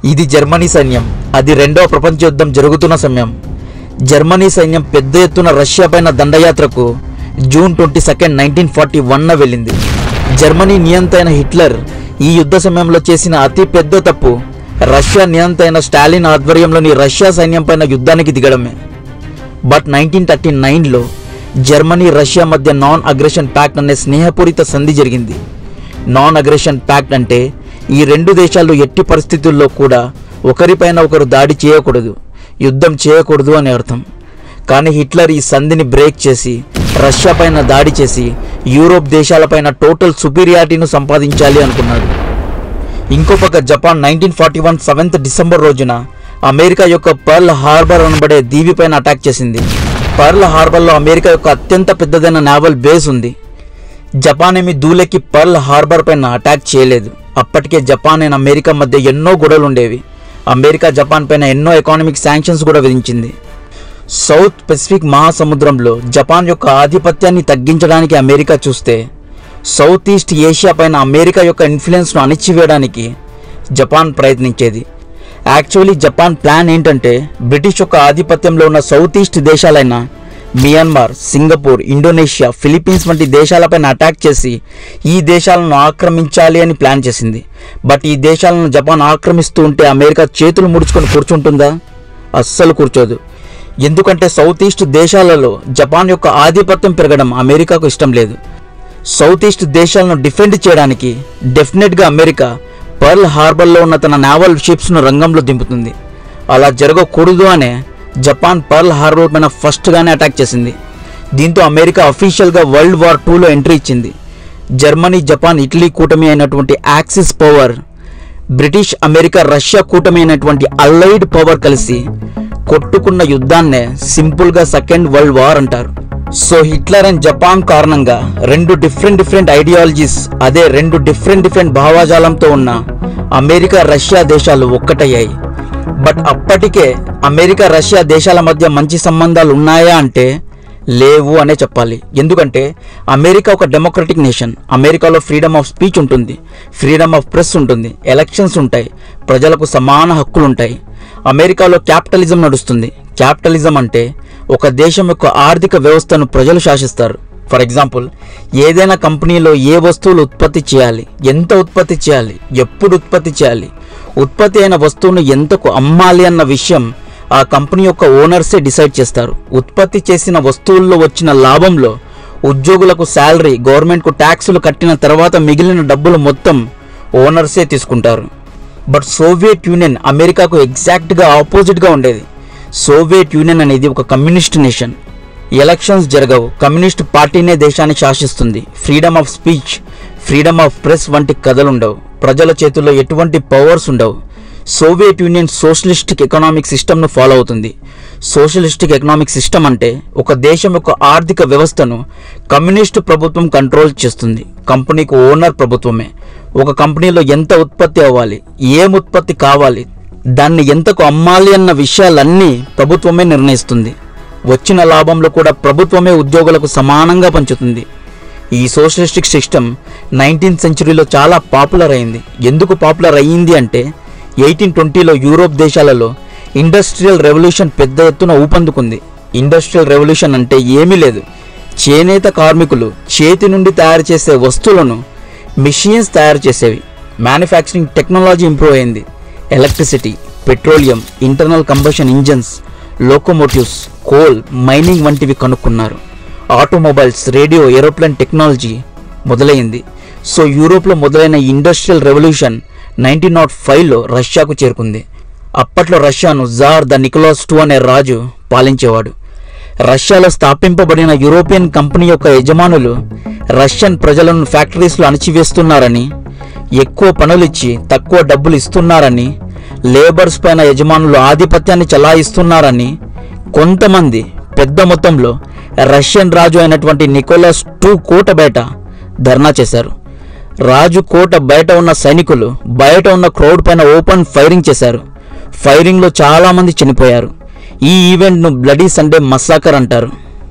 ఇది జర్మనీ సైన్యం. అది రెండవ ప్రపంచ యుద్ధం జరుగుతున్న సమయం. జర్మనీ సైన్యం పెద్ద ఎత్తున రష్యా పైన దండయాత్రకు జూన్ 22, 1941 వెళ్ళింది. జర్మనీ నియంత అయిన హిట్లర్ ఈ యుద్ధ సమయంలో చేసిన అతి పెద్ద తప్పు రష్యా నియంత అయిన స్టాలిన్ ఆధ్వర్యంలోని రష్యా సైన్యం పైన యుద్ధానికి దిగడమే. బట్ 1939లో జర్మనీ రష్యా మధ్య నాన్ అగ్రెషన్ ప్యాక్ట్ అనే స్నేహపూరిత సంధి జరిగింది. నాన్ అగ్రెషన్ ప్యాక్ట్ అంటే ఈ రెండు దేశాలు ఎట్టి పరిస్థితుల్లో కూడా ఒకరిపైన ఒకరు దాడి చేయకూడదు, యుద్ధం చేయకూడదు అని అర్థం. కానీ హిట్లర్ ఈ సంధిని బ్రేక్ చేసి రష్యా పైన దాడి చేసి యూరోప్ దేశాలపైన టోటల్ సుపీరియారిటీను సంపాదించాలి అనుకున్నాడు. ఇంకో పక్క జపాన్ 1941 7th డిసెంబర్ రోజున అమెరికా యొక్క పర్ల్ హార్బర్ అనబడే దీవిపైన అటాక్ చేసింది. పర్ల్ హార్బర్లో అమెరికా యొక్క అత్యంత పెద్దదైన నావల్ బేస్ ఉంది. జపాన్ ఏమి దూలెక్కి పర్ల్ హార్బర్ పైన అటాక్ చేయలేదు. అప్పటికే జపాన్ అండ్ అమెరికా మధ్య ఎన్నో గొడవలు ఉండేవి. అమెరికా జపాన్ పైన ఎన్నో ఎకానమిక్ శాంక్షన్స్ కూడా విధించింది. సౌత్ పెసిఫిక్ మహాసముద్రంలో జపాన్ యొక్క ఆధిపత్యాన్ని తగ్గించడానికి అమెరికా చూస్తే, సౌత్ ఈస్ట్ ఏషియా పైన అమెరికా యొక్క ఇన్ఫ్లుయెన్స్ను అణిచివేయడానికి జపాన్ ప్రయత్నించేది. యాక్చువల్లీ జపాన్ ప్లాన్ ఏంటంటే బ్రిటిష్ యొక్క ఆధిపత్యంలో ఉన్న సౌత్ ఈస్ట్ దేశాలైన మియన్మార్, సింగపూర్, ఇండోనేషియా, ఫిలిప్పీన్స్ వంటి దేశాలపైన అటాక్ చేసి ఈ దేశాలను ఆక్రమించాలి అని ప్లాన్ చేసింది. బట్ ఈ దేశాలను జపాన్ ఆక్రమిస్తూ ఉంటే అమెరికా చేతులు ముడుచుకొని కూర్చుంటుందా? అస్సలు కూర్చోదు. ఎందుకంటే సౌత్ ఈస్ట్ దేశాలలో జపాన్ యొక్క ఆధిపత్యం పెరగడం అమెరికాకు ఇష్టం లేదు. సౌత్ ఈస్ట్ దేశాలను డిఫెండ్ చేయడానికి డెఫినెట్గా అమెరికా పర్ల్ హార్బర్లో ఉన్న తన నావల్ షిప్స్ను రంగంలో దింపుతుంది. అలా జరగకూడదు అనే జపాన్ పర్ల్ హార్బర్ పైన ఫస్ట్గానే అటాక్ చేసింది. దీంతో అమెరికా అఫీషియల్గా వరల్డ్ వార్ 2లో ఎంట్రీ ఇచ్చింది. జర్మనీ, జపాన్, ఇటలీ కూటమి అయినటువంటి Axis power, British, America, Russia కూటమి అయినటువంటి అలైడ్ పవర్ కలిసి కొట్టుకున్న యుద్ధాన్నే సింపుల్గా సెకండ్ వరల్డ్ వార్ అంటారు. సో హిట్లర్ అండ్ జపాన్ కారణంగా రెండు డిఫరెంట్ ఐడియాలజీస్, అదే రెండు డిఫరెంట్ భావజాలంతో ఉన్న అమెరికా, రష్యా దేశాలు ఒక్కటయ్యాయి. బట్ అప్పటికే అమెరికా, రష్యా దేశాల మధ్య మంచి సంబంధాలు ఉన్నాయా అంటే లేవు అనే చెప్పాలి. ఎందుకంటే అమెరికా ఒక డెమోక్రటిక్ నేషన్. అమెరికాలో ఫ్రీడమ్ ఆఫ్ స్పీచ్ ఉంటుంది, ఫ్రీడమ్ ఆఫ్ ప్రెస్ ఉంటుంది, ఎలక్షన్స్ ఉంటాయి, ప్రజలకు సమాన హక్కులు ఉంటాయి. అమెరికాలో క్యాపిటలిజం నడుస్తుంది. క్యాపిటలిజం అంటే ఒక దేశం యొక్క ఆర్థిక వ్యవస్థను ప్రజలు శాసిస్తారు. ఫర్ ఎగ్జాంపుల్, ఏదైనా కంపెనీలో ఏ వస్తువులు ఉత్పత్తి చేయాలి, ఎంత ఉత్పత్తి చేయాలి, ఎప్పుడు ఉత్పత్తి చేయాలి, ఉత్పత్తి అయిన వస్తువును ఎంతకు అమ్మాలి అన్న విషయం ఆ కంపెనీ యొక్క ఓనర్సే డిసైడ్ చేస్తారు. ఉత్పత్తి చేసిన వస్తువుల్లో వచ్చిన లాభంలో ఉద్యోగులకు శాలరీ, గవర్నమెంట్కు ట్యాక్సులు కట్టిన తర్వాత మిగిలిన డబ్బులు మొత్తం ఓనర్సే తీసుకుంటారు. బట్ సోవియట్ యూనియన్ అమెరికాకు ఎగ్జాక్ట్గా ఆపోజిట్గా ఉండేది. సోవియట్ యూనియన్ అనేది ఒక కమ్యూనిస్ట్ నేషన్. ఎలక్షన్స్ జరగవు, కమ్యూనిస్ట్ పార్టీనే దేశాన్ని శాసిస్తుంది. Freedom of speech, freedom of press వంటి కథలుండవు. ప్రజల చేతుల్లో ఎటువంటి పవర్స్ ఉండవు. సోవియట్ యూనియన్ సోషలిస్టిక్ ఎకనామిక్ సిస్టమ్ను ఫాలో అవుతుంది. సోషలిస్టిక్ ఎకనామిక్ సిస్టమ్ అంటే ఒక దేశం యొక్క ఆర్థిక వ్యవస్థను కమ్యూనిస్టు ప్రభుత్వం కంట్రోల్ చేస్తుంది. కంపెనీకి ఓనర్ ప్రభుత్వమే. ఒక కంపెనీలో ఎంత ఉత్పత్తి అవ్వాలి, ఏం ఉత్పత్తి కావాలి, దాన్ని ఎంతకు అమ్మాలి అన్న విషయాలన్నీ ప్రభుత్వమే నిర్ణయిస్తుంది. వచ్చిన లాభంలో కూడా ప్రభుత్వమే ఉద్యోగులకు సమానంగా పంచుతుంది. ఈ సోషలిస్టిక్ సిస్టమ్ 19th సెంచరీలో చాలా పాపులర్ అయింది. ఎందుకు పాపులర్ అయ్యింది అంటే 1820లో యూరోప్ దేశాలలో ఇండస్ట్రియల్ రెవల్యూషన్ పెద్ద ఎత్తున ఊపందుకుంది. ఇండస్ట్రియల్ రెవల్యూషన్ అంటే ఏమీ లేదు, చేనేత కార్మికులు చేతి నుండి తయారు చేసే వస్తువులను మిషన్స్ తయారు చేసేవి. మ్యానుఫ్యాక్చరింగ్ టెక్నాలజీ ఇంప్రూవ్ అయింది. Electricity, petroleum, internal combustion engines, locomotives, coal, mining వంటివి కనుక్కున్నారు. ఆటోమొబైల్స్, రేడియో, ఏరోప్లేన్ టెక్నాలజీ మొదలైంది. సో యూరోప్లో మొదలైన ఇండస్ట్రియల్ రెవల్యూషన్ 1905లో రష్యాకు చేరుకుంది. అప్పట్లో రష్యాను జార్ ద నికోలాస్ II అనే రాజు పాలించేవాడు. రష్యాలో స్థాపింపబడిన యూరోపియన్ కంపెనీ యొక్క యజమానులు రష్యన్ ప్రజలను ఫ్యాక్టరీస్లో అణచివేస్తున్నారని, ఎక్కువ పనులిచ్చి తక్కువ డబ్బులు ఇస్తున్నారని, లేబర్స్ పైన యజమానులు ఆధిపత్యాన్ని చలాయిస్తున్నారని కొంతమంది పెద్ద మొత్తంలో రష్యన్ రాజు అయినటువంటి నికోలాస్ II కోట బయట ధర్నా చేశారు. రాజు కోట బయట ఉన్న సైనికులు బయట ఉన్న క్రౌడ్ పైన ఓపెన్ ఫైరింగ్ చేశారు. ఫైరింగ్లో చాలామంది చనిపోయారు. ఈ ఈవెంట్ను బ్లడీ సండే మస్సాకర్ అంటారు.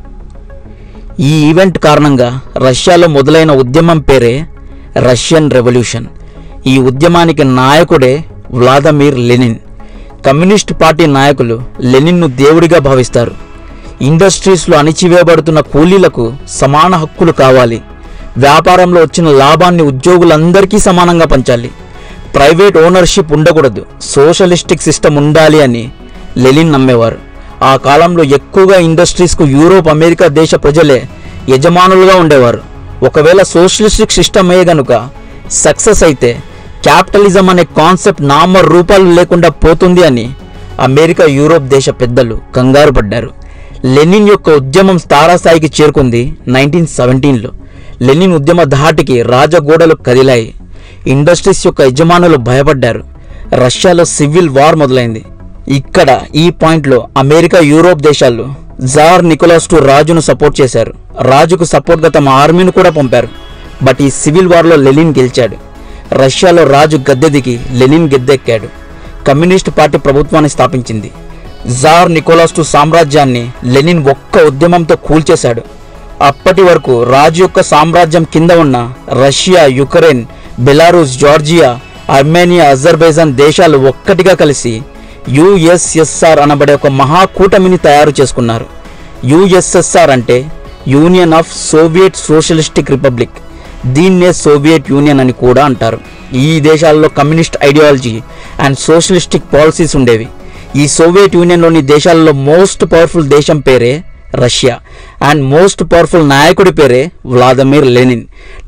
ఈ ఈవెంట్ కారణంగా రష్యాలో మొదలైన ఉద్యమం పేరే రష్యన్ రెవల్యూషన్. ఈ ఉద్యమానికి నాయకుడే వ్లాదిమిర్ లెనిన్. కమ్యూనిస్ట్ పార్టీ నాయకులు లెనిన్ను దేవుడిగా భావిస్తారు. ఇండస్ట్రీస్లో అణిచివేయబడుతున్న కూలీలకు సమాన హక్కులు కావాలి, వ్యాపారంలో వచ్చిన లాభాన్ని ఉద్యోగులందరికీ సమానంగా పంచాలి, ప్రైవేట్ ఓనర్షిప్ ఉండకూడదు, సోషలిస్టిక్ సిస్టమ్ ఉండాలి అని లెనిన్ నమ్మేవారు. ఆ కాలంలో ఎక్కువగా ఇండస్ట్రీస్కు యూరోప్, అమెరికా దేశ ప్రజలే యజమానులుగా ఉండేవారు. ఒకవేళ సోషలిస్టిక్ సిస్టమే గనుక సక్సెస్ అయితే క్యాపిటలిజం అనే కాన్సెప్ట్ నామ రూపాలు లేకుండా పోతుంది అని అమెరికా, యూరోప్ దేశ పెద్దలు కంగారు పడ్డారు. లెనిన్ యొక్క ఉద్యమం తారాస్థాయికి చేరుకుంది 1917లో. లెనిన్ ఉద్యమ ధాటికి రాజగోడలు కదిలాయి. ఇండస్ట్రీస్ యొక్క యజమానులు భయపడ్డారు. రష్యాలో సివిల్ వార్ మొదలైంది. ఇక్కడ ఈ పాయింట్లో అమెరికా, యూరోప్ దేశాలు జార్ నికోలాస్ II రాజును సపోర్ట్ చేశారు. రాజుకు సపోర్ట్గా తమ ఆర్మీని కూడా పంపారు. బట్ ఈ సివిల్ వార్లో లెనిన్ గెలిచాడు. రష్యాలో రాజు గద్దె దిగి లెనిన్ గెద్దెక్కాడు. కమ్యూనిస్ట్ పార్టీ ప్రభుత్వాన్ని స్థాపించింది. జార్ నికోలాస్ II సామ్రాజ్యాన్ని లెనిన్ ఒక్క ఉద్యమంతో కూల్చేశాడు. అప్పటి వరకు రాజు యొక్క సామ్రాజ్యం కింద ఉన్న Russia, Ukraine, Belarus, Georgia, Armenia, Azerbaijan దేశాలు ఒక్కటిగా కలిసి యుఎస్ఎస్ఆర్ అనబడే ఒక మహాకూటమిని తయారు చేసుకున్నారు. యుఎస్ఎస్ఆర్ అంటే union of soviet socialistic republic. దీన్నే సోవియట్ యూనియన్ అని కూడా అంటారు. ఈ దేశాల్లో communist ideology and socialistic policies ఉండేవి. ఈ సోవియట్ యూనియన్లోని దేశాల్లో మోస్ట్ పవర్ఫుల్ దేశం పేరే రష్యా అండ్ మోస్ట్ పవర్ఫుల్ నాయకుడి పేరే వ్లాదిమిర్ లెనిన్.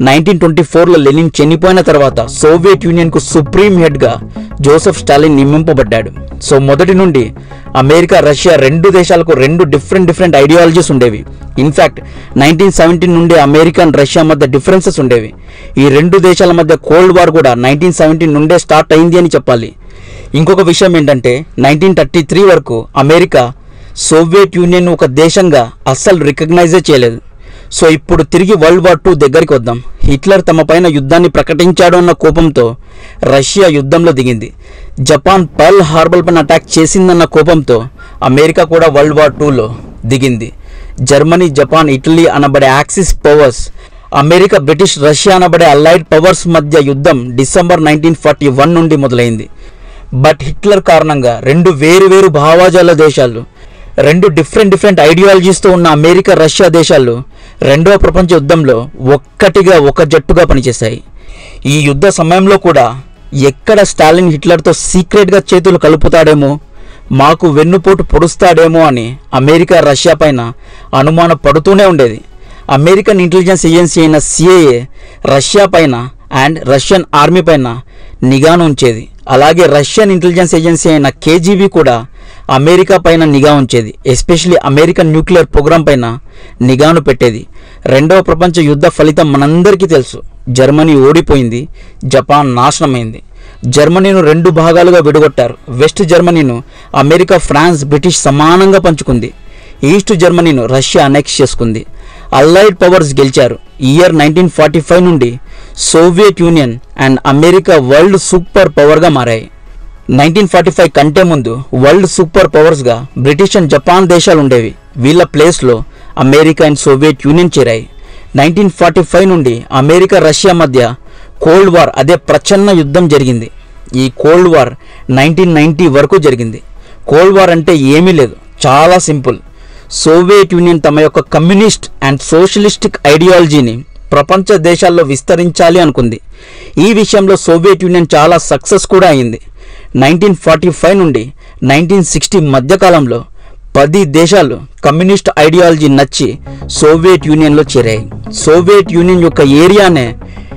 1924లో లెనిన్ చనిపోయిన తర్వాత సోవియట్ యూనియన్కు సుప్రీం హెడ్గా జోసెఫ్ స్టాలిన్ నియమింపబడ్డాడు. సో మొదటి నుండి అమెరికా, రష్యా రెండు దేశాలకు రెండు డిఫరెంట్ ఐడియాలజీస్ ఉండేవి. ఇన్ఫ్యాక్ట్ 1917 నుండి అమెరికా అండ్ రష్యా మధ్య డిఫరెన్సెస్ ఉండేవి. ఈ రెండు దేశాల మధ్య కోల్డ్ వార్ కూడా 1917 నుండే స్టార్ట్ అయింది అని చెప్పాలి. ఇంకొక విషయం ఏంటంటే 1933 వరకు అమెరికా సోవియట్ యూనియన్ ఒక దేశంగా అస్సలు రికగ్నైజే చేయలేదు. సో ఇప్పుడు తిరిగి వరల్డ్ వార్ II దగ్గరికి వద్దాం. హిట్లర్ తమ పైన యుద్ధాన్ని ప్రకటించాడు అన్న కోపంతో రష్యా యుద్ధంలో దిగింది. జపాన్ పర్ల్ హార్బర్ పైన అటాక్ చేసిందన్న కోపంతో అమెరికా కూడా వరల్డ్ వార్ IIలో దిగింది. జర్మనీ, జపాన్, ఇటలీ అనబడే Axis powers, America, British, Russia అనబడే అలైడ్ పవర్స్ మధ్య యుద్ధం డిసెంబర్ 1941 నుండి మొదలైంది. బట్ హిట్లర్ కారణంగా రెండు వేరు భావజాల దేశాలు, రెండు డిఫరెంట్ ఐడియాలజీస్తో ఉన్న అమెరికా, రష్యా దేశాలు రెండవ ప్రపంచ యుద్ధంలో ఒక్కటిగా ఒక జట్టుగా పనిచేశాయి. ఈ యుద్ధ సమయంలో కూడా ఎక్కడ స్టాలిన్ హిట్లర్తో సీక్రెట్గా చేతులు కలుపుతాడేమో, మాకు వెన్నుపోటు పొడుస్తాడేమో అని అమెరికా, రష్యా పైన అనుమానం పడుతూనే ఉండేది. అమెరికన్ ఇంటెలిజెన్స్ ఏజెన్సీ అయిన CIA రష్యా పైన అండ్ రష్యన్ ఆర్మీ పైన నిఘాను ఉంచేది. అలాగే రష్యన్ ఇంటెలిజెన్స్ ఏజెన్సీ అయిన KGB కూడా అమెరికా పైన నిఘా ఉంచేది. ఎస్పెషలీ అమెరికన్ న్యూక్లియర్ ప్రోగ్రామ్ పైన నిఘాను పెట్టేది. రెండవ ప్రపంచ యుద్ధ ఫలితం మనందరికీ తెలుసు. జర్మనీ ఓడిపోయింది, జపాన్ నాశనమైంది. జర్మనీను రెండు భాగాలుగా విడగొట్టారు. వెస్ట్ జర్మనీను అమెరికా, ఫ్రాన్స్, బ్రిటిష్ సమానంగా పంచుకుంది. ఈస్ట్ జర్మనీను రష్యా అనెక్స్ చేసుకుంది. అల్లైడ్ పవర్స్ గెలిచారు. ఇయర్ 1945 నుండి Soviet Union and America world super పవర్గా మారాయి. 1945 కంటే ముందు వరల్డ్ సూపర్ పవర్స్గా బ్రిటిష్ అండ్ జపాన్ దేశాలు ఉండేవి. వీళ్ళ ప్లేస్లో అమెరికా అండ్ సోవియట్ యూనియన్ చేరాయి. 1945 నుండి అమెరికా, రష్యా మధ్య కోల్డ్ వార్, అదే ప్రచన్న యుద్ధం జరిగింది. ఈ కోల్డ్ వార్ 1990 వరకు జరిగింది. కోల్డ్ వార్ అంటే ఏమీ లేదు, చాలా సింపుల్. సోవియట్ యూనియన్ తమ యొక్క కమ్యూనిస్ట్ అండ్ సోషలిస్టిక్ ఐడియాలజీని ప్రపంచ దేశాల్లో విస్తరించాలి అనుకుంది. ఈ విషయంలో సోవియట్ యూనియన్ చాలా సక్సెస్ కూడా అయింది. 1945 నుండి 1960 మధ్యకాలంలో 10 దేశాలు కమ్యూనిస్ట్ ఐడియాలజీ నచ్చి సోవియట్ యూనియన్లో చేరాయి. సోవియట్ యూనియన్ యొక్క ఏరియానే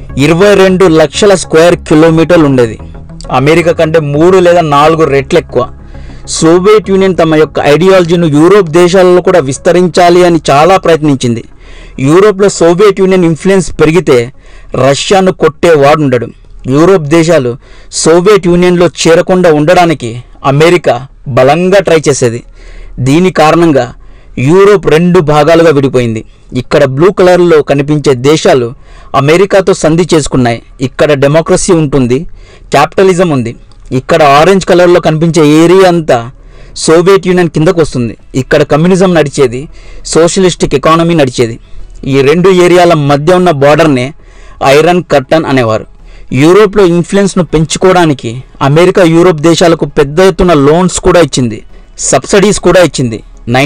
22 లక్షల స్క్వేర్ కిలోమీటర్లు ఉండేది. అమెరికా కంటే 3 లేదా 4 రెట్లు ఎక్కువ. సోవియట్ యూనియన్ తమ యొక్క ఐడియాలజీను యూరోప్ దేశాలలో కూడా విస్తరించాలి అని చాలా ప్రయత్నించింది. యూరోప్లో సోవియట్ యూనియన్ ఇన్ఫ్లుయెన్స్ పెరిగితే రష్యాను కొట్టేవాడు ఉండడు. యూరోప్ దేశాలు సోవియట్ యూనియన్లో చేరకుండా ఉండడానికి అమెరికా బలంగా ట్రై చేసేది. దీని కారణంగా యూరోప్ 2 భాగాలుగా విడిపోయింది. ఇక్కడ బ్లూ కలర్లో కనిపించే దేశాలు అమెరికాతో సంధి చేసుకున్నాయి. ఇక్కడ డెమోక్రసీ ఉంటుంది, క్యాపిటలిజం ఉంది. ఇక్కడ ఆరెంజ్ కలర్లో కనిపించే ఏరియా అంతా సోవియట్ యూనియన్ కిందకు వస్తుంది. ఇక్కడ కమ్యూనిజం నడిచేది, సోషలిస్టిక్ ఎకానమీ నడిచేది. ఈ 2 ఏరియాల మధ్య ఉన్న బార్డర్నే ఐరన్ కర్టన్ అనేవారు. యూరోప్లో ఇన్ఫ్లుయెన్స్ను పెంచుకోవడానికి అమెరికా యూరోప్ దేశాలకు పెద్ద ఎత్తున లోన్స్ కూడా ఇచ్చింది, సబ్సిడీస్ కూడా ఇచ్చింది.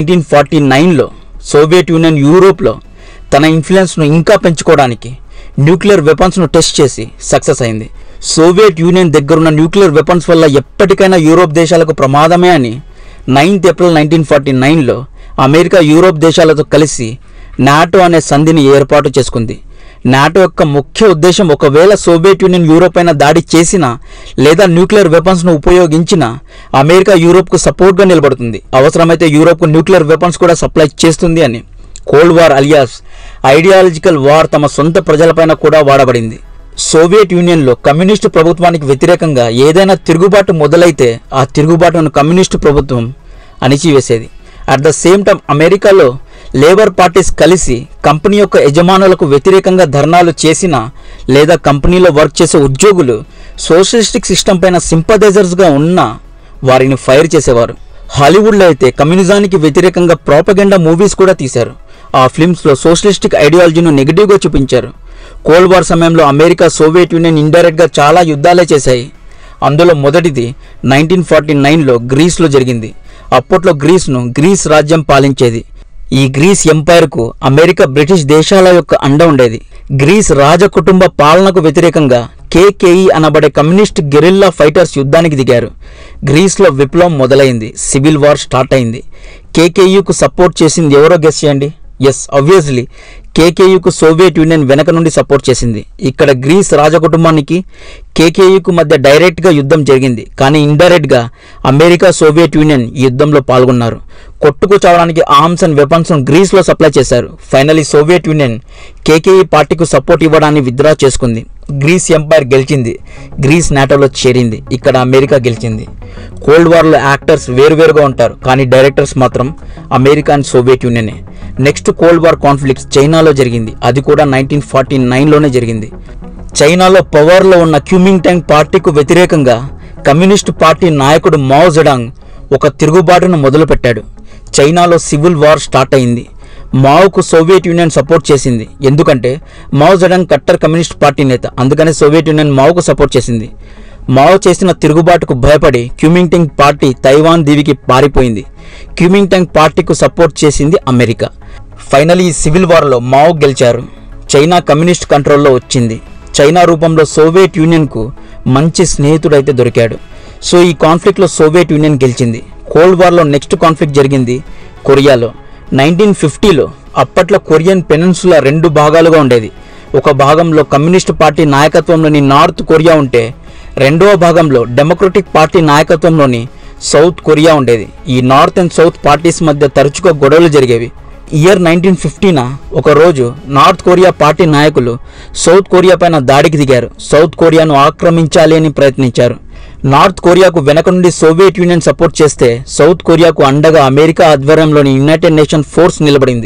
1949లో సోవియట్ యూనియన్ యూరోప్లో తన ఇన్ఫ్లుయెన్స్ను ఇంకా పెంచుకోవడానికి న్యూక్లియర్ వెపన్స్ను టెస్ట్ చేసి సక్సెస్ అయింది. సోవియట్ యూనియన్ దగ్గరున్న న్యూక్లియర్ వెపన్స్ వల్ల ఎప్పటికైనా యూరోప్ దేశాలకు ప్రమాదమే అని 9 ఏప్రిల్ 1949లో అమెరికా యూరోప్ దేశాలతో కలిసి నాటో అనే సంధిని ఏర్పాటు చేసుకుంది. నాటో యొక్క ముఖ్య ఉద్దేశం ఒకవేళ సోవియట్ యూనియన్ యూరోప్ పైన దాడి చేసినా లేదా న్యూక్లియర్ వెపన్స్ను ఉపయోగించినా అమెరికా యూరోప్కు సపోర్ట్గా నిలబడుతుంది, అవసరమైతే యూరోప్కు న్యూక్లియర్ వెపన్స్ కూడా సప్లై చేస్తుంది అని. Cold war alias ideological war తమ సొంత ప్రజలపైన కూడా వాడబడింది. సోవియట్ యూనియన్లో కమ్యూనిస్టు ప్రభుత్వానికి వ్యతిరేకంగా ఏదైనా తిరుగుబాటు మొదలైతే ఆ తిరుగుబాటును కమ్యూనిస్టు ప్రభుత్వం అణిచివేసేది. అట్ ద సేమ్ టైం అమెరికాలో లేబర్ పార్టీస్ కలిసి కంపెనీ యొక్క యజమానులకు వ్యతిరేకంగా ధర్నాలు చేసినా లేదా కంపెనీలో వర్క్ చేసే ఉద్యోగులు సోషలిస్టిక్ సిస్టమ్ పైన సింపథైజర్స్గా ఉన్నా వారిని ఫైర్ చేసేవారు. హాలీవుడ్లో అయితే కమ్యూనిజానికి వ్యతిరేకంగా ప్రాపగెండా మూవీస్ కూడా తీశారు. ఆ ఫిల్మ్స్లో సోషలిస్టిక్ ఐడియాలజీను నెగిటివ్గా చూపించారు. కోల్డ్ వార్ సమయంలో అమెరికా సోవియట్ యూనియన్ ఇండైరెక్ట్గా చాలా యుద్ధాలే చేశాయి. అందులో మొదటిది 1949లో గ్రీస్లో జరిగింది. అప్పట్లో గ్రీస్ రాజ్యం పాలించేది. ఈ గ్రీస్ ఎంపైర్కు అమెరికా బ్రిటిష్ దేశాల యొక్క అండ ఉండేది. గ్రీస్ రాజకుటుంబ పాలనకు వ్యతిరేకంగా కేకేఈ అనబడే కమ్యూనిస్ట్ గెరిల్లా ఫైటర్స్ యుద్ధానికి దిగారు. గ్రీస్లో విప్లవం మొదలైంది, సివిల్ వార్ స్టార్ట్ అయింది. కేకేఈకు సపోర్ట్ చేసింది ఎవరో గెస్ చేయండి. ఎస్, ఆబ్వియస్లీ కేకేయుకు సోవియట్ యూనియన్ వెనక నుండి సపోర్ట్ చేసింది. ఇక్కడ గ్రీస్ రాజకుటుంబానికి కేకేయుకు మధ్య డైరెక్ట్గా యుద్ధం జరిగింది, కానీ ఇండైరెక్ట్గా అమెరికా సోవియట్ యూనియన్ ఈ యుద్ధంలో పాల్గొన్నారు. కొట్టుకు చావడానికి ఆర్మ్స్ అండ్ వెపన్స్ను గ్రీస్లో సప్లై చేశారు. ఫైనలీ సోవియట్ యూనియన్ కేకేఈ పార్టీకు సపోర్ట్ ఇవ్వడాన్ని విత్డ్రా చేసుకుంది. గ్రీస్ ఎంపైర్ గెలిచింది, గ్రీస్ నాటోలో చేరింది. ఇక్కడ అమెరికా గెలిచింది. కోల్డ్ వార్లో యాక్టర్స్ వేరువేరుగా ఉంటారు, కానీ డైరెక్టర్స్ మాత్రం అమెరికా అండ్ సోవియట్ యూనియనే. నెక్స్ట్ కోల్డ్ వార్ కాన్ఫ్లిక్ట్స్ చైనాలో జరిగింది. అది కూడా 1949లోనే జరిగింది. చైనాలో పవర్లో ఉన్న క్యూమింగ్టాంగ్ పార్టీకు వ్యతిరేకంగా కమ్యూనిస్టు పార్టీ నాయకుడు మావో జెడాంగ్ ఒక తిరుగుబాటును మొదలుపెట్టాడు. చైనాలో సివిల్ వార్ స్టార్ట్ అయింది. మావోకు సోవియట్ యూనియన్ సపోర్ట్ చేసింది, ఎందుకంటే మావో జెడాంగ్ కట్టర్ కమ్యూనిస్ట్ పార్టీ నేత, అందుకనే సోవియట్ యూనియన్ మావోకు సపోర్ట్ చేసింది. మావో చేసిన తిరుగుబాటుకు భయపడి క్యూమింగ్టాంగ్ పార్టీ తైవాన్ దీవికి పారిపోయింది. క్యూమింగ్టాంగ్ పార్టీకు సపోర్ట్ చేసింది అమెరికా. ఫైనలీ ఈ సివిల్ వార్లో మావో గెలిచారు. చైనా కమ్యూనిస్ట్ కంట్రోల్లో వచ్చింది. చైనా రూపంలో సోవియట్ యూనియన్కు మంచి స్నేహితుడైతే దొరికాడు. సో ఈ కాన్ఫ్లిక్ట్లో సోవియట్ యూనియన్ గెలిచింది. కోల్డ్ వార్లో నెక్స్ట్ కాన్ఫ్లిక్ట్ జరిగింది కొరియాలో. 1950లో అప్పట్లో కొరియన్ పెనిన్సులా 2 భాగాలుగా ఉండేది. ఒక భాగంలో కమ్యూనిస్ట్ పార్టీ నాయకత్వంలోని నార్త్ కొరియా ఉంటే, రెండవ భాగంలో డెమోక్రటిక్ పార్టీ నాయకత్వంలోని సౌత్ కొరియా ఉండేది. ఈ నార్త్ అండ్ సౌత్ పార్టీస్ మధ్య తరచుగా గొడవలు జరిగేవి. ఇయర్ 1950న ఒకరోజు నార్త్ కొరియా పార్టీ నాయకులు సౌత్ కొరియా పైన దాడికి దిగారు. సౌత్ కొరియాను ఆక్రమించాలి అని ప్రయత్నించారు. నార్త్ కొరియాకు వెనక నుండి సోవియట్ యూనియన్ సపోర్ట్ చేస్తే, సౌత్ కొరియాకు అండగా అమెరికా ఆధ్వర్యంలోని యునైటెడ్ నేషన్ ఫోర్స్ నిలబడింది.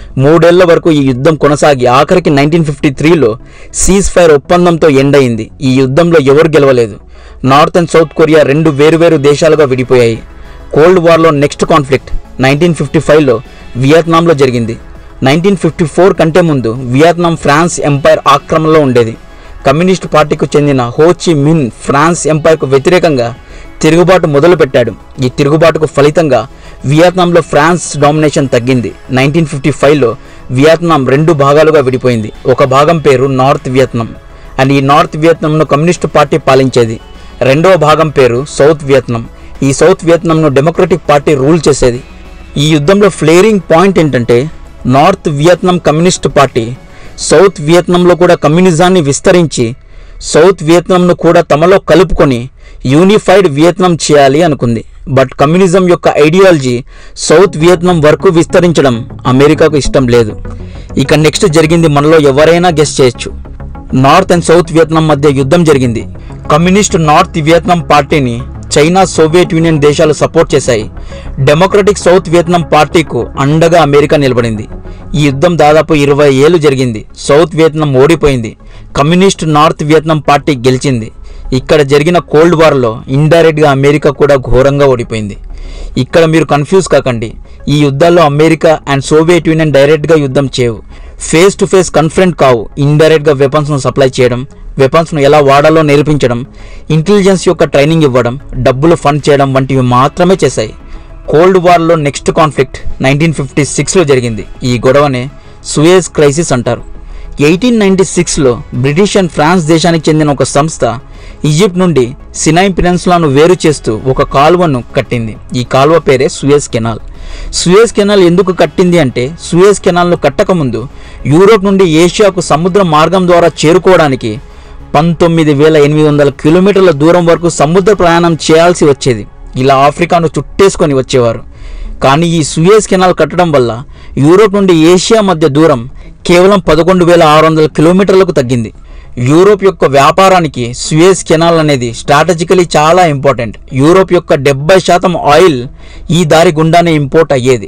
3 ఏళ్ల వరకు ఈ యుద్ధం కొనసాగి ఆఖరికి 1953లో సీజ్ ఫైర్ ఒప్పందంతో ఎండ్ అయింది. ఈ యుద్ధంలో ఎవరు గెలవలేదు. నార్త్ అండ్ సౌత్ కొరియా 2 వేరువేరు దేశాలుగా విడిపోయాయి. కోల్డ్ వార్లో నెక్స్ట్ కాన్ఫ్లిక్ట్ 1955లో వియత్నాంలో జరిగింది. 1954 కంటే ముందు వియత్నాం ఫ్రాన్స్ ఎంపైర్ ఆక్రమణలో ఉండేది. కమ్యూనిస్ట్ పార్టీకు చెందిన హో చి మిన్ ఫ్రాన్స్ ఎంపైర్కు వ్యతిరేకంగా తిరుగుబాటు మొదలుపెట్టాడు. ఈ తిరుగుబాటుకు ఫలితంగా వియత్నాంలో ఫ్రాన్స్ డామినేషన్ తగ్గింది. 1955లో వియత్నాం 2 భాగాలుగా విడిపోయింది. ఒక భాగం పేరు నార్త్ వియత్నాం అండ్ ఈ నార్త్ వియత్నాంను కమ్యూనిస్టు పార్టీ పాలించేది. రెండవ భాగం పేరు సౌత్ వియత్నాం. ఈ సౌత్ వియత్నాంను డెమోక్రటిక్ పార్టీ రూల్ చేసేది. ఈ యుద్ధంలో ఫ్లేరింగ్ పాయింట్ ఏంటంటే, North Vietnam communist party South వియత్నాంలో కూడా కమ్యూనిజాన్ని విస్తరించి సౌత్ వియత్నాంను కూడా తమలో కలుపుకొని యూనిఫైడ్ వియత్నాం చేయాలి అనుకుంది. బట్ కమ్యూనిజం యొక్క ఐడియాలజీ సౌత్ వియత్నాం వరకు విస్తరించడం అమెరికాకు ఇష్టం లేదు. ఇక నెక్స్ట్ జరిగింది మనలో ఎవరైనా గెస్ చేయొచ్చు. నార్త్ అండ్ సౌత్ వియత్నాం మధ్య యుద్ధం జరిగింది. కమ్యూనిస్ట్ నార్త్ వియత్నాం పార్టీని చైనా, సోవియట్ యూనియన్ దేశాలు సపోర్ట్ చేశాయి. డెమోక్రటిక్ సౌత్ వియత్నాం పార్టీకు అండగా అమెరికా నిలబడింది. ఈ యుద్ధం దాదాపు 20 ఏళ్లు జరిగింది. సౌత్ వియత్నాం ఓడిపోయింది. కమ్యూనిస్ట్ నార్త్ వియత్నాం పార్టీ గెలిచింది. ఇక్కడ జరిగిన కోల్డ్ వార్లో ఇండైరెక్ట్గా అమెరికా కూడా ఘోరంగా ఓడిపోయింది. ఇక్కడ మీరు కన్ఫ్యూజ్ కాకండి. ఈ యుద్ధాల్లో అమెరికా అండ్ సోవియట్ యూనియన్ డైరెక్ట్గా యుద్ధం చేయవు, ఫేస్ టు ఫేస్ కన్ఫ్రంట్ కావు. ఇండైరెక్ట్గా వెపన్స్ను సప్లై చేయడం, వెపన్స్ను ఎలా వాడాలో నేర్పించడం, ఇంటెలిజెన్స్ యొక్క ట్రైనింగ్ ఇవ్వడం, డబ్బులు ఫండ్ చేయడం వంటివి మాత్రమే చేశాయి. కోల్డ్ వార్లో నెక్స్ట్ కాన్ఫ్లిక్ట్ 1956లో జరిగింది. ఈ గొడవనే సూయజ్ క్రైసిస్ అంటారు. 1896లో బ్రిటిష్ అండ్ ఫ్రాన్స్ దేశానికి చెందిన ఒక సంస్థ ఈజిప్ట్ నుండి సినాయ్ పెనిన్సులాను వేరు చేస్తూ ఒక కాలువను కట్టింది. ఈ కాలువ పేరే సూయజ్ కెనాల్. సూయజ్ కెనాల్ ఎందుకు కట్టింది అంటే, సూయజ్ కెనాల్ను కట్టకముందు యూరోప్ నుండి ఏషియాకు సముద్ర మార్గం ద్వారా చేరుకోవడానికి 19,800 కిలోమీటర్ల దూరం వరకు సముద్ర ప్రయాణం చేయాల్సి వచ్చేది. ఇలా ఆఫ్రికాను చుట్టేసుకొని వచ్చేవారు. కానీ ఈ సూయజ్ కెనాల్ కట్టడం వల్ల యూరోప్ నుండి ఏషియా మధ్య దూరం కేవలం 11,600 కిలోమీటర్లకు తగ్గింది. యూరోప్ యొక్క వ్యాపారానికి సూయజ్ కెనాల్ అనేది స్ట్రాటజికలీ చాలా ఇంపార్టెంట్. యూరోప్ యొక్క 70% ఆయిల్ ఈ దారి గుండానే ఇంపోర్ట్ అయ్యేది.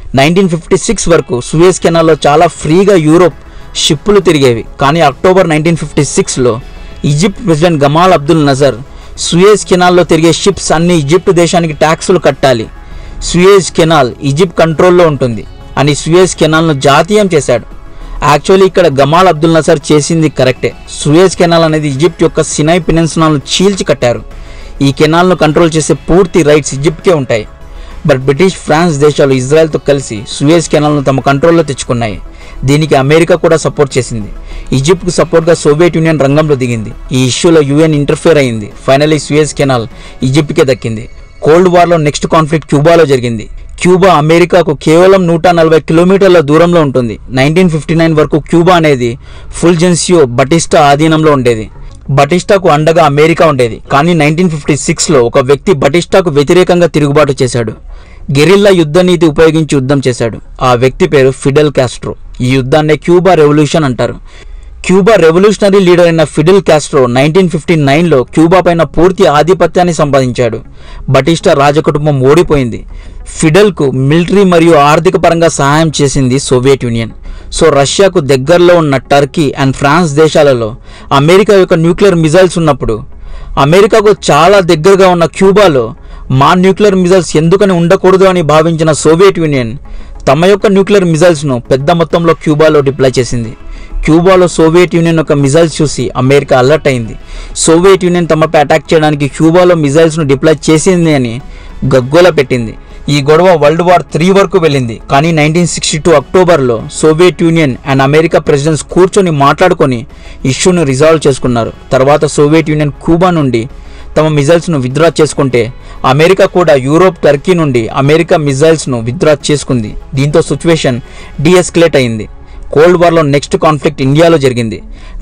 1956 వరకు సూయజ్ కెనాల్లో చాలా ఫ్రీగా యూరోప్ షిప్పులు తిరిగేవి. కానీ అక్టోబర్ 1956లో Egypt president Gamal Abdul Nasser Suez కెనాల్లో తిరిగే షిప్స్ అన్ని ఈజిప్ట్ దేశానికి ట్యాక్సులు కట్టాలి, సూయజ్ కెనాల్ ఈజిప్ట్ కంట్రోల్లో ఉంటుంది అని సూయజ్ కెనాల్ను జాతీయం చేశాడు. యాక్చువల్లీ ఇక్కడ గమాల్ అబ్దుల్ నజర్ చేసింది కరెక్టే. సూయజ్ కెనాల్ అనేది ఈజిప్ట్ యొక్క సినాయ్ పెనిన్సులాను చీల్చి కట్టారు. ఈ కెనాల్ను కంట్రోల్ చేసే పూర్తి రైట్స్ ఈజిప్ట్కే ఉంటాయి. బట్ బ్రిటిష్, ఫ్రాన్స్ దేశాలు ఇజ్రాయెల్తో కలిసి సూయజ్ కెనాల్ను తమ కంట్రోల్లో తెచ్చుకున్నాయి. దీనికి అమెరికా కూడా సపోర్ట్ చేసింది. ఈజిప్ట్కు సపోర్ట్గా సోవియట్ యూనియన్ రంగంలో దిగింది. ఈ ఇష్యూలో యుఎన్ ఇంటర్ఫియర్ అయింది. ఫైనలీ సూయజ్ కెనాల్ ఈజిప్ట్కే దక్కింది. కోల్డ్ వార్లో నెక్స్ట్ కాన్ఫ్లిక్ట్ క్యూబాలో జరిగింది. క్యూబా అమెరికాకు కేవలం 140 కిలోమీటర్ల దూరంలో ఉంటుంది. 1959 వరకు క్యూబా అనేది ఫుల్జెన్సియో బటిస్టా ఆధీనంలో ఉండేది. బటిస్టాకు అండగా అమెరికా ఉండేది. కానీ 1956లో ఒక వ్యక్తి బటిస్టాకు వ్యతిరేకంగా తిరుగుబాటు చేశాడు. గెరిల్లా యుద్ధ నీతి ఉపయోగించి యుద్ధం చేశాడు. ఆ వ్యక్తి పేరు ఫిడెల్ కాస్ట్రో. ఈ యుద్ధాన్నే క్యూబా రెవల్యూషన్ అంటారు. క్యూబా రెవల్యూషనరీ లీడర్ అయిన ఫిడెల్ కాస్ట్రో 1959లో క్యూబా పైన పూర్తి ఆధిపత్యాన్ని సంపాదించాడు. బటిస్టా రాజకుటుంబం ఓడిపోయింది. ఫిడెల్కు మిలిటరీ మరియు ఆర్థిక పరంగా సహాయం చేసింది సోవియట్ యూనియన్. సో రష్యాకు దగ్గరలో ఉన్న టర్కీ అండ్ ఫ్రాన్స్ దేశాలలో అమెరికా యొక్క న్యూక్లియర్ మిజైల్స్ ఉన్నప్పుడు, అమెరికాకు చాలా దగ్గరగా ఉన్న క్యూబాలో మా న్యూక్లియర్ మిజైల్స్ ఎందుకని ఉండకూడదు అని భావించిన సోవియట్ యూనియన్ తమ యొక్క న్యూక్లియర్ మిజైల్స్ను పెద్ద మొత్తంలో క్యూబాలో డిప్లాయ్ చేసింది. క్యూబాలో సోవియట్ యూనియన్ యొక్క మిజైల్స్ చూసి అమెరికా అలర్ట్ అయింది. సోవియట్ యూనియన్ తమపై అటాక్ చేయడానికి క్యూబాలో మిజైల్స్ను డిప్లాయ్ చేసింది అని గగ్గోల పెట్టింది. ఈ గొడవ వరల్డ్ వార్ 3 వరకు వెళ్ళింది. కానీ 1962 అక్టోబర్లో Soviet Union and America presidents కూర్చొని మాట్లాడుకొని ఇష్యూను రిజాల్వ్ చేసుకున్నారు. తర్వాత సోవియట్ యూనియన్ క్యూబా నుండి తమ మిజైల్స్ను విత్డ్రా చేసుకుంటే అమెరికా కూడా యూరోప్, టర్కీ నుండి అమెరికా మిజైల్స్ను విత్డ్రా చేసుకుంది. దీంతో సిచ్యువేషన్ డీఎస్కలేట్ అయింది. కోల్డ్ వార్లో నెక్స్ట్ కాన్ఫ్లిక్ట్ ఇండియాలో జరిగింది.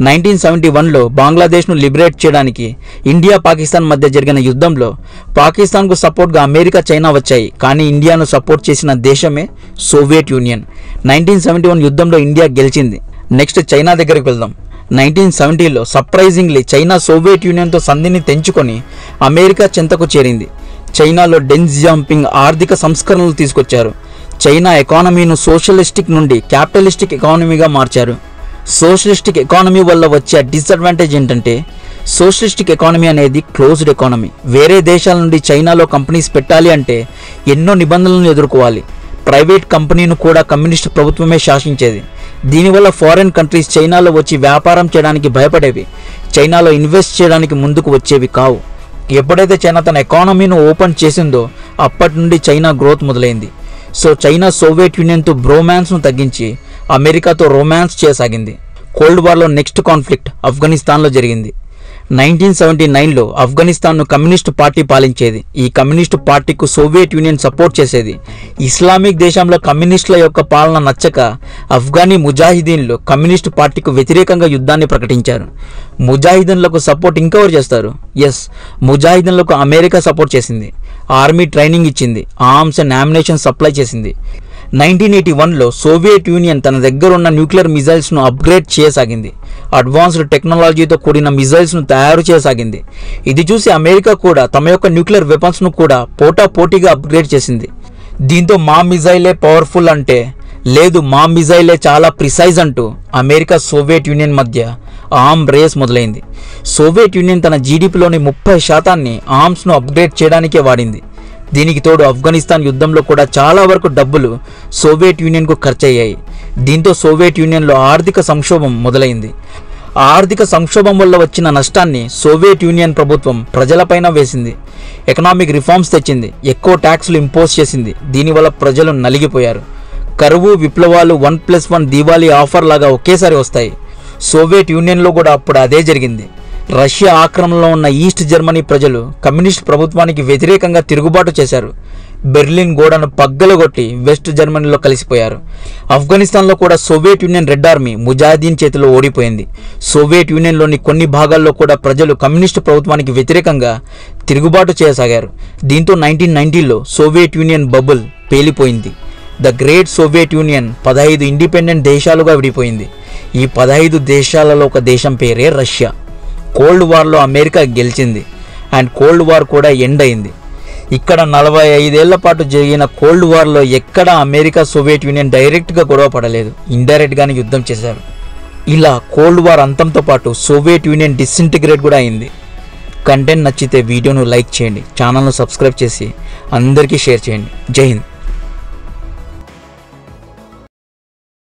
1971లో బంగ్లాదేశ్ను లిబరేట్ చేయడానికి ఇండియా, పాకిస్తాన్ మధ్య జరిగిన యుద్ధంలో పాకిస్తాన్కు సపోర్ట్గా అమెరికా, చైనా వచ్చాయి. కానీ ఇండియాను సపోర్ట్ చేసిన దేశమే సోవియట్ యూనియన్. 1971 యుద్ధంలో ఇండియా గెలిచింది. నెక్స్ట్ చైనా దగ్గరికి వెళ్దాం. 1970లో సర్ప్రైజింగ్లీ చైనా సోవియట్ యూనియన్తో సంధిని తెంచుకొని అమెరికా చెంతకు చేరింది. చైనాలో డెన్ జియాంపింగ్ ఆర్థిక సంస్కరణలు తీసుకొచ్చారు. చైనా ఎకానమీను సోషలిస్టిక్ నుండి క్యాపిటలిస్టిక్ ఎకానమీగా మార్చారు. సోషలిస్టిక్ ఎకానమీ వల్ల వచ్చే డిసడ్వాంటేజ్ ఏంటంటే, సోషలిస్టిక్ ఎకానమీ అనేది క్లోజ్డ్ ఎకానమీ. వేరే దేశాల నుండి చైనాలో కంపెనీస్ పెట్టాలి అంటే ఎన్నో నిబంధనలను ఎదుర్కోవాలి. ప్రైవేట్ కంపెనీను కూడా కమ్యూనిస్ట్ ప్రభుత్వమే శాసించేది. దీనివల్ల ఫారిన్ కంట్రీస్ చైనాలో వచ్చి వ్యాపారం చేయడానికి భయపడేవి. చైనాలో ఇన్వెస్ట్ చేయడానికి ముందుకు వచ్చేవి కావు. ఎప్పుడైతే చైనా తన ఎకానమీను ఓపెన్ చేసిందో అప్పటి నుండి చైనా గ్రోత్ మొదలైంది. సో చైనా సోవియట్ యూనియన్తో బ్రోమాన్స్ను తగ్గించి అమెరికాతో రొమాన్స్ చేయసాగింది. కోల్డ్ వార్లో నెక్స్ట్ కాన్ఫ్లిక్ట్ ఆఫ్ఘనిస్తాన్లో జరిగింది. 1979లో ఆఫ్ఘనిస్తాన్ను కమ్యూనిస్టు పార్టీ పాలించేది. ఈ కమ్యూనిస్టు పార్టీకు సోవియట్ యూనియన్ సపోర్ట్ చేసేది. ఇస్లామిక్ దేశంలో కమ్యూనిస్టుల యొక్క పాలన నచ్చక ఆఫ్ఘనీ ముజాహిదీన్లు కమ్యూనిస్టు పార్టీకు వ్యతిరేకంగా యుద్ధాన్ని ప్రకటించారు. ముజాహిదీన్లకు సపోర్ట్ ఇంకెవరు చేస్తారు? ఎస్, ముజాహిదీన్లకు అమెరికా సపోర్ట్ చేసింది. ఆర్మీ ట్రైనింగ్ ఇచ్చింది. ఆర్మ్స్ అండ్ అమ్యునిషన్ సప్లై చేసింది. 1981లో సోవియట్ యూనియన్ తన దగ్గర ఉన్న న్యూక్లియర్ మిజైల్స్ను అప్గ్రేడ్ చేయసాగింది. అడ్వాన్స్డ్ టెక్నాలజీతో కూడిన మిజైల్స్ను తయారు చేయసాగింది. ఇది చూసి అమెరికా కూడా తమ యొక్క న్యూక్లియర్ వెపన్స్ను కూడా పోటాపోటీగా అప్గ్రేడ్ చేసింది. దీంతో మా మిజైలే పవర్ఫుల్ అంటే, లేదు మా మిజైలే చాలా ప్రిసైజ్ అంటూ అమెరికా, సోవియట్ యూనియన్ మధ్య ఆర్మ్ రేస్ మొదలైంది. సోవియట్ యూనియన్ తన జీడిపిలోని 30% ఆర్మ్స్ను అప్గ్రేడ్ చేయడానికే వాడింది. దీనికి తోడు ఆఫ్ఘనిస్తాన్ యుద్ధంలో కూడా చాలా వరకు డబ్బులు సోవియట్ యూనియన్కు ఖర్చయ్యాయి. దీంతో సోవియట్ యూనియన్లో ఆర్థిక సంక్షోభం మొదలైంది. ఆర్థిక సంక్షోభం వల్ల వచ్చిన నష్టాన్ని సోవియట్ యూనియన్ ప్రభుత్వం ప్రజలపైన వేసింది. ఎకనామిక్ రిఫార్మ్స్ తెచ్చింది, ఎక్కువ ట్యాక్స్లు ఇంపోజ్ చేసింది. దీనివల్ల ప్రజలు నలిగిపోయారు. కరువు, విప్లవాలు 1+1 దీవాళీ ఆఫర్ లాగా ఒకేసారి వస్తాయి. సోవియట్ యూనియన్లో కూడా అప్పుడు అదే జరిగింది. రష్యా ఆక్రమణలో ఉన్న ఈస్ట్ జర్మనీ ప్రజలు కమ్యూనిస్ట్ ప్రభుత్వానికి వ్యతిరేకంగా తిరుగుబాటు చేశారు. బెర్లిన్ గోడను పగ్గలగొట్టి వెస్ట్ జర్మనీలో కలిసిపోయారు. ఆఫ్ఘనిస్తాన్లో కూడా సోవియట్ యూనియన్ రెడ్ ఆర్మీ ముజాహిదీన్ చేతిలో ఓడిపోయింది. సోవియట్ యూనియన్లోని కొన్ని భాగాల్లో కూడా ప్రజలు కమ్యూనిస్టు ప్రభుత్వానికి వ్యతిరేకంగా తిరుగుబాటు చేయసాగారు. దీంతో 1990లో సోవియట్ యూనియన్ బబుల్ పేలిపోయింది. The great Soviet Union 15 independent దేశాలుగా విడిపోయింది. ఈ 15 దేశాలలో ఒక దేశం పేరే రష్యా. కోల్డ్ వార్లో అమెరికా గెలిచింది అండ్ కోల్డ్ వార్ కూడా ఎండ్ అయింది. ఇక్కడ 45 ఏళ్ల పాటు జరిగిన కోల్డ్ వార్లో ఎక్కడ అమెరికా సోవియట్ యూనియన్ డైరెక్ట్గా గొడవ పడలేదు, ఇండైరెక్ట్గానే యుద్ధం చేశారు. ఇలా కోల్డ్ వార్ అంతంతో పాటు సోవియట్ యూనియన్ డిస్ఇంటిగ్రేట్ కూడా అయింది. కంటెంట్ నచ్చితే వీడియోను లైక్ చేయండి, ఛానల్ను సబ్స్క్రైబ్ చేసి అందరికీ షేర్ చేయండి. జై హింద్.